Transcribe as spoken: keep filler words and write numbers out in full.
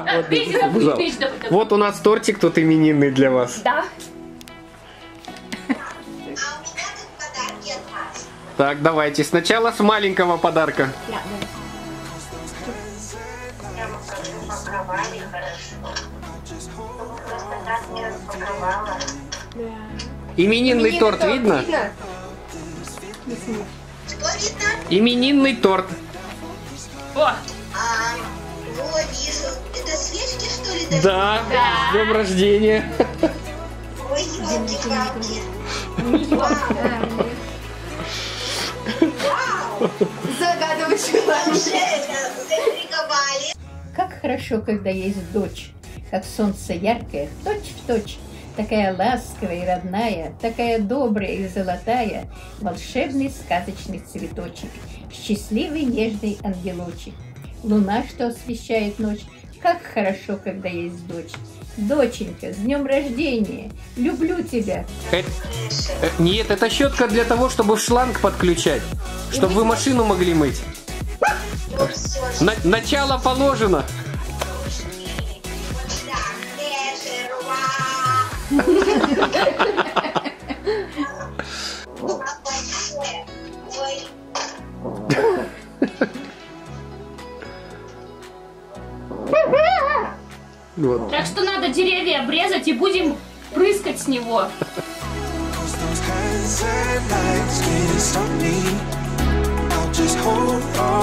Вот у нас тортик тут именинный для вас. Да. Так, давайте. Сначала с маленького подарка. Именинный торт видно? Именинный торт. О! А, вот вижу. Это свечки, что ли? Даже? Да, с днем рождения. Ой, елки-палки. Загадывай желание. Заинтриговали. Как хорошо, когда есть дочь, как солнце яркое, точь-в-точь, такая ласковая и родная, такая добрая и золотая, волшебный сказочный цветочек, счастливый нежный ангелочек. Луна, что освещает ночь, как хорошо, когда есть дочь. Доченька, с днем рождения! Люблю тебя! Э, э, нет, это щетка для того, чтобы в шланг подключать, чтобы вы машину могли мыть. На, начало положено. Вот. Так что надо деревья обрезать и будем прыскать с него. Just hold on.